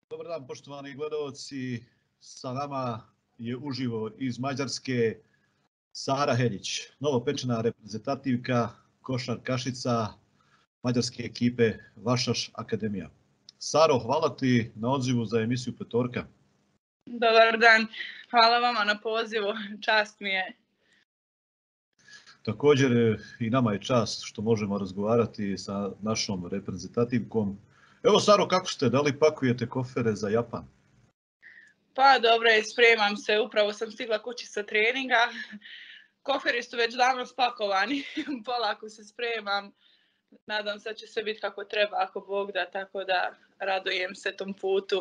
Dobar dan, poštovani gledalci. Sa nama je uživo iz Mađarske Sara Heljić, novopečena reprezentativka, košarkašica mađarske ekipe Vašaš Akademija. Saro, hvala ti na odzivu za emisiju Petorka. Dobar dan, hvala vama na pozivu, čast mi je. Također i nama je čast što možemo razgovarati sa našom reprezentativkom. Evo Saro, kako ste, da li pakujete kofere za Japan? Pa dobro, spremam se, upravo sam stigla kući sa treninga. Koferi su već davno spakovani, polako se spremam. Nadam se da će sve biti kako treba, ako Bog da, tako da radujem se tom putu.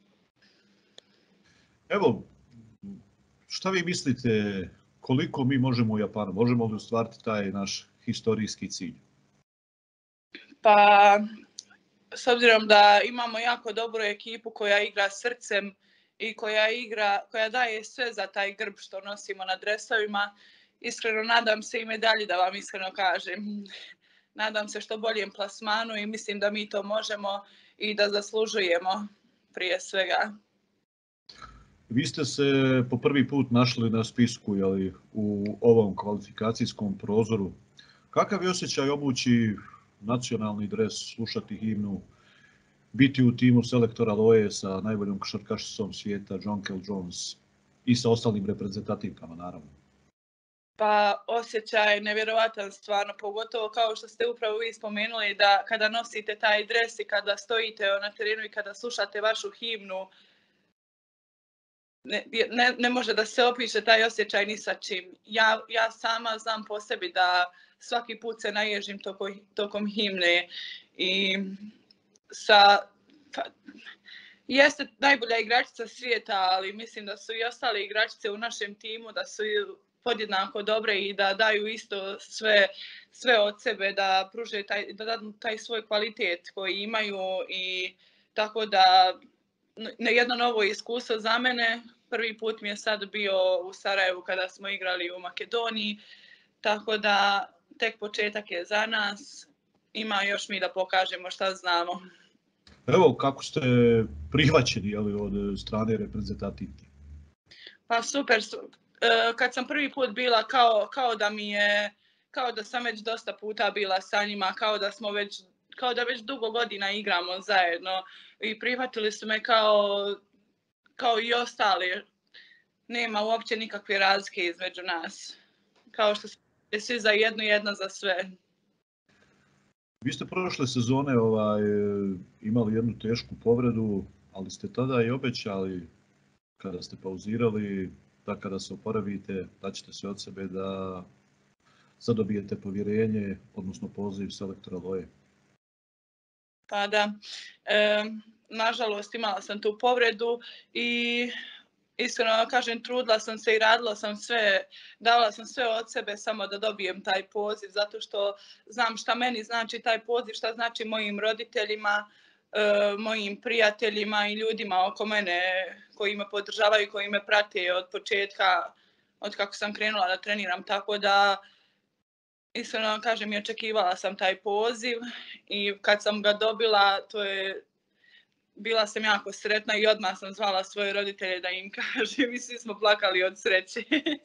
Evo, šta vi mislite, koliko mi možemo u Japanu? Možemo li ostvariti taj naš historijski cilj? Pa, s obzirom da imamo jako dobru ekipu koja igra srcem i koja daje sve za taj grb što nosimo na dresovima, iskreno nadam se i medalji, da vam iskreno kažem. Nadam se što boljem plasmanu i mislim da mi to možemo i da zaslužujemo prije svega. Vi ste se po prvi put našli na spisku u ovom kvalifikacijskom prozoru. Kakav je osjećaj obući nacionalni dres, slušati himnu, biti u timu selektora Loje sa najboljom košarkašicom svijeta, Jonquel Jones i sa ostalim reprezentativkama, naravno? Pa osjećaj je nevjerovatan stvarno, pogotovo kao što ste upravo vi spomenuli, da kada nosite taj dres i kada stojite na terenu i kada slušate vašu himnu, ne može da se opiše taj osjećaj ni sa čim. Ja sama znam po sebi da svaki put se naježim tokom himne i jeste najbolja igračica svijeta, ali mislim da su i ostale igračice u našem timu, da su podjednako dobre i da daju isto sve od sebe, da pruže da dadu taj svoj kvalitet koji imaju, i tako da jedno novo iskustvo za mene. Prvi put mi je sad bio u Sarajevu kada smo igrali u Makedoniji, tako da tek početak je za nas. Ima još mi da pokažemo šta znamo. Evo, kako ste prihvaćeni od strane reprezentativke? Pa super. Kad sam prvi put bila, kao da sam već dosta puta bila sa njima, kao da već dugo godina igramo zajedno i prihvatili su me kao i ostali. Nema uopće nikakve razlike između nas. Kao što smo svi za jedno, jedna za sve. Vi ste prošle sezone imali jednu tešku povredu, ali ste tada i obećali kada ste pauzirali da kada se oporavite daćete sve od sebe da zadobijete povjerenje, odnosno poziv selektora Loje. Pa da, nažalost imala sam tu povredu i iskreno kažem, trudila sam se i radila sam sve, davala sam sve od sebe samo da dobijem taj poziv, zato što znam šta meni znači taj poziv, šta znači mojim roditeljima, mojim prijateljima i ljudima oko mene koji me podržavaju, koji me prate od početka, od kako sam krenula da treniram, tako da iskreno kažem i očekivala sam taj poziv i kad sam ga dobila, bila sam jako sretna i odmah sam zvala svoje roditelje da im kažem i svi smo plakali od sreće.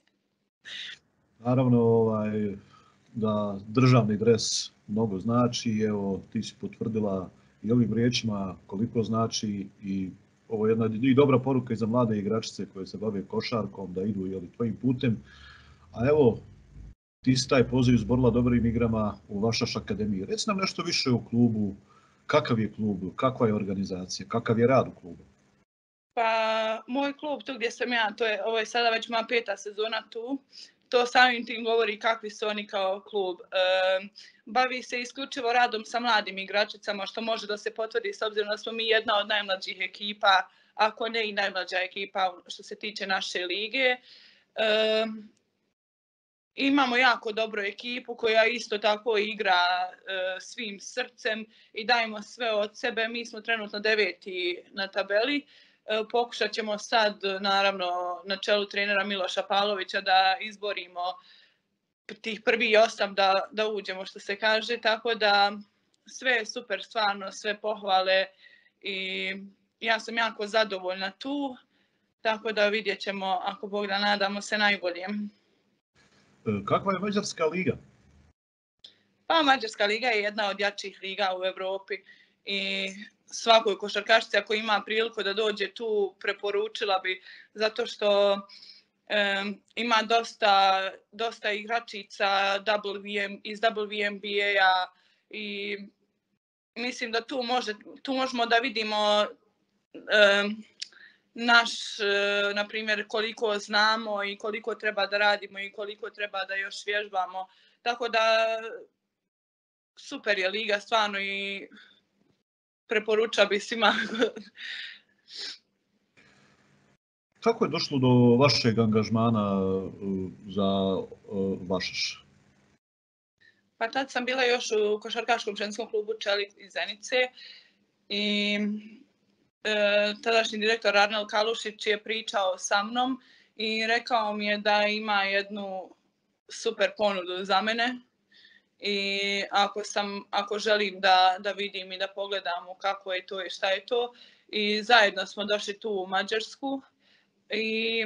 Naravno da državni dres mnogo znači, evo ti si potvrdila i ovim riječima koliko znači, i ovo je jedna i dobra poruka i za mlade igračice koje se bave košarkom da idu tvojim putem. A evo, ti si taj poziv izborila dobrim igrama u Vašaš Akademiji. Reci nam nešto više o klubu, kakav je klub, kakva je organizacija, kakav je rad u klubu? Pa moj klub tu gdje sam ja, ovo je sada već moja 5. sezona tu, to samim tim govori kakvi su oni kao klub. Bavi se isključivo radom sa mladim igračicama, što može da se potvrdi s obzirom da smo mi jedna od najmlađih ekipa, ako ne i najmlađa ekipa što se tiče naše lige. Imamo jako dobru ekipu koja isto tako igra svim srcem i dajemo sve od sebe. Mi smo trenutno 9. na tabeli. Pokušat ćemo sad, naravno, na čelu trenera Miloša Pavlovića da izborimo tih prvi 8 da uđemo, što se kaže. Tako da sve je super, stvarno, sve pohvale i ja sam jako zadovoljna tu, tako da vidjet ćemo, ako Bog da, nadamo se najboljem. Kakva je Mađarska liga? Pa Mađarska liga je jedna od jačih liga u Evropi i svakoj košarkašici ako ima priliku da dođe tu preporučila bi, zato što ima dosta igračica iz WNBA i mislim da tu možemo da vidimo na primjer, koliko znamo i koliko treba da radimo i koliko treba da još vježbamo. Tako da super je liga stvarno i preporuča bi svima. Kako je došlo do vašeg angažmana za Vašaš? Pa tad sam bila još u košarkaškom ženskom klubu Čelik iz Zenice i tadašnji direktor Arnel Kalušić je pričao sa mnom i rekao mi je da ima jednu super ponudu za mene i ako želim da vidim i da pogledam kako je to i šta je to. I zajedno smo došli tu u Mađarsku i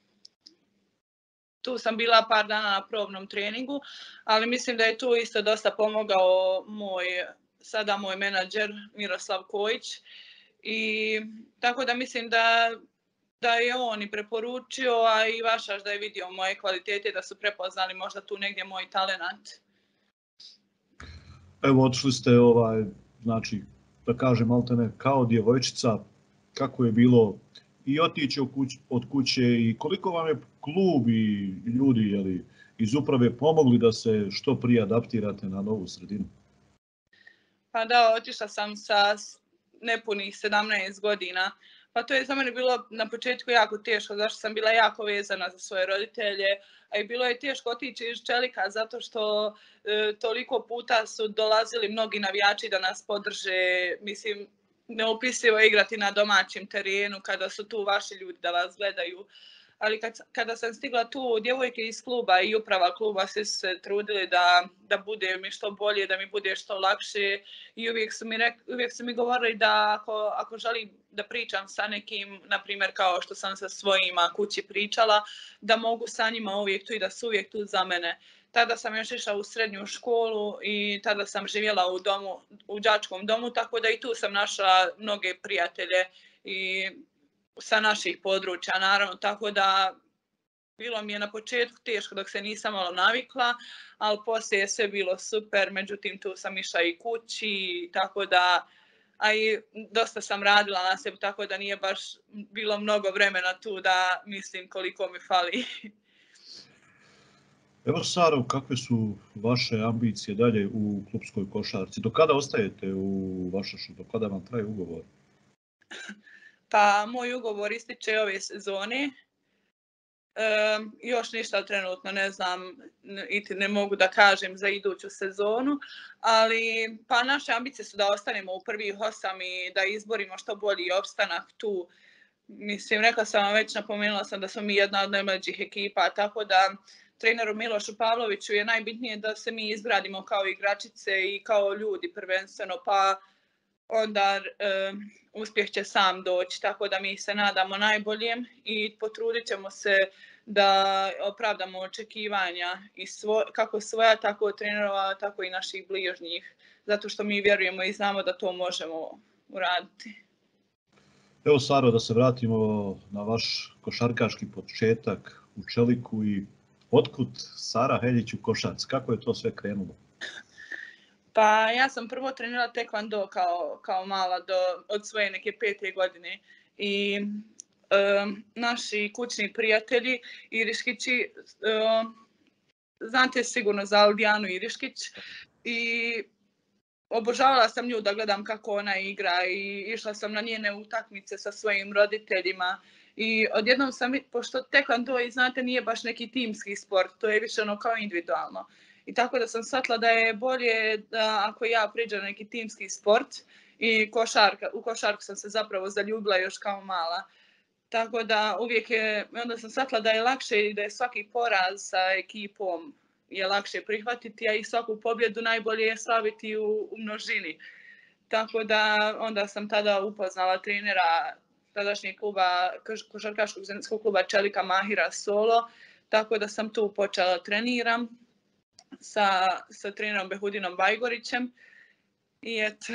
tu sam bila par dana na probnom treningu, ali mislim da je tu isto dosta pomogao sada moj menadžer Miroslav Kojić. I tako da mislim da je on i preporučio, a i Vašaš da je vidio moje kvalitete, da su prepoznali možda tu negdje moj talenat. Evo, otišli ste, znači, da kažem, maltene kao djevojčica, kako je bilo i otići od kuće i koliko vam je klub i ljudi iz uprave pomogli da se što prije adaptirate na novu sredinu? Pa da, otišla sam sa nepunih 17 godina. Pa to je za mene bilo na početku jako teško, zašto sam bila jako vezana za svoje roditelje, a i bilo je teško otići iz Čelika zato što toliko puta su dolazili mnogi navijači da nas podrže, mislim, neopisivo igrati na domaćem terenu kada su tu vaši ljudi da vas gledaju. Ali kada sam stigla tu, djevojke iz kluba i uprava kluba svi su se trudili da bude mi što bolje, da mi bude što lakše i uvijek su mi govorili da ako želim da pričam sa nekim, na primjer kao što sam sa svojima kući pričala, da mogu sa njima uvijek tu i da su uvijek tu za mene. Tada sam još išla u srednju školu i tada sam živjela u đačkom domu, tako da i tu sam našla mnoge prijatelje i sa naših područja, naravno, tako da bilo mi je na početku teško dok se nisam malo navikla, ali poslije je sve bilo super, međutim tu sam išla i kući, tako da, a i dosta sam radila na sebi, tako da nije baš bilo mnogo vremena tu da mislim koliko mi fali. Evo, Saro, kakve su vaše ambicije dalje u klupskoj košarci? Do kada ostajete u Vašašu? Do kada vam traje ugovor? Pa moj ugovor ističe ove sezone. Još ništa trenutno ne znam i ne mogu da kažem za iduću sezonu, ali pa naše ambicije su da ostanemo u prvih 8 i da izborimo što bolji opstanak tu. Mislim, rekla sam vam već, napomenula sam da smo mi jedna od najmlađih ekipa, tako da treneru Milošu Pavloviću je najbitnije da se mi izgradimo kao igračice i kao ljudi prvenstveno, pa onda uspjeh će sam doći, tako da mi se nadamo najboljem i potrudit ćemo se da opravdamo očekivanja i kako svoja, tako trenerova, tako i naših bližnjih, zato što mi vjerujemo i znamo da to možemo uraditi. Evo, Saro, da se vratimo na vaš košarkaški početak u Čeliku i otkud Sara Heljić u košarci? Kako je to sve krenulo? Pa ja sam prvo trenirala tekvando kao mala od svoje neke 5. godine i naši kućni prijatelji Iriškići, znate sigurno za Aldijanu Iriškić, i obožavala sam nju da gledam kako ona igra i išla sam na njene utakmice sa svojim roditeljima i odjednom sam, pošto tekvando i znate nije baš neki timski sport, to je više ono kao individualno. I tako da sam shvatila da je bolje da ako ja priđem na neki timski sport i u košarku sam se zapravo zaljubila još kao mala. Tako da onda sam shvatila da je lakše i da je svaki poraz sa ekipom je lakše prihvatiti, a i svaku pobjedu najbolje je slaviti u množini. tako da onda sam tada upoznala trenera tadašnjeg kluba, košarkaškog ženskog kluba Čelika Mahira Solo, tako da sam tu počela treniram sa trenerom Behudinom Bajgorićem i eto.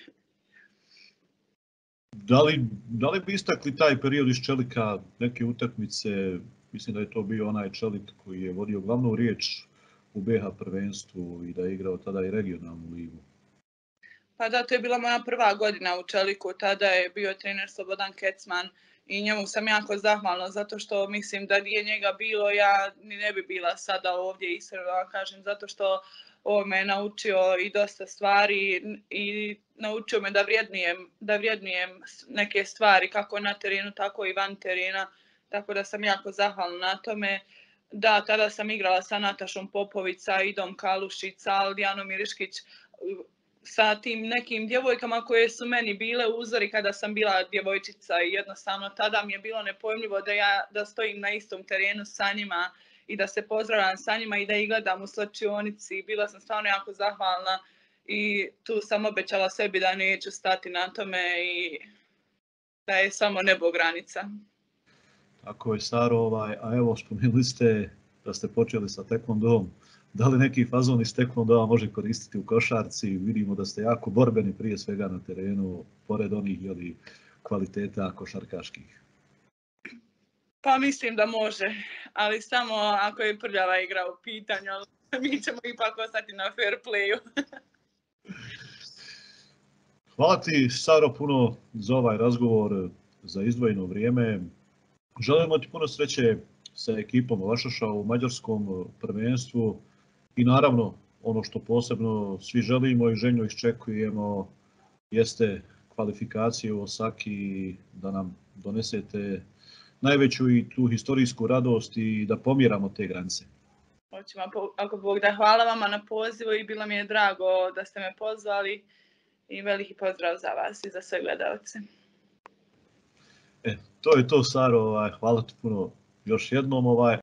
Da li bi istakli taj period iz Čelika, neke utakmice, mislim da je to bio onaj Čelik koji je vodio glavnu riječ u BH prvenstvu i da je igrao tada i regionalnu ligu? Pa da, to je bila moja prva godina u Čeliku, tada je bio trener Slobodan Kecman i njemu sam jako zahvalna zato što mislim da nije njega bilo, ja ni ne bi bila sada ovdje, iskreno kažem, zato što on me naučio i dosta stvari i naučio me da vrednujem neke stvari kako na terenu, tako i van terena, tako da sam jako zahvalna na tome. Da, tada sam igrala sa Natašom Popović, sa Idom Kalušić, sa Aldijanom Iriškić, sa tim nekim djevojkama koje su meni bile uzori kada sam bila djevojčica i jednostavno tada mi je bilo nepojmljivo da stojim na istom terenu sa njima i da se pozdravljam sa njima i da ih gledam u slačionici. Bila sam stvarno jako zahvalna i tu sam obećala sebi da neću stati na tome i da je samo nebo granica. Tako je, Saro, a evo spomenuli ste da ste počeli sa tekvondom. Da li neki fazon iz tekvondoa može koristiti u košarci? Vidimo da ste jako borbeni prije svega na terenu, pored onih kvaliteta košarkaških. Pa mislim da može, ali samo ako je prljava igra u pitanju, ali mi ćemo ipak ostati na fair playu. Hvala ti, Saro, puno za ovaj razgovor, za izdvojeno vrijeme. Želimo ti puno sreće sa ekipom Vašaša u mađarskom prvenstvu i naravno ono što posebno svi želimo i željno iščekujemo jeste kvalifikacije u Osaki, da nam donesete najveću i tu historijsku radost i da pomjeramo te granice. Hoćemo, ako Bog da, hvala vama na pozivu i bilo mi je drago da ste me pozvali i veliki pozdrav za vas i za sve gledalce. To je to, Saro, hvala ti puno još jednom.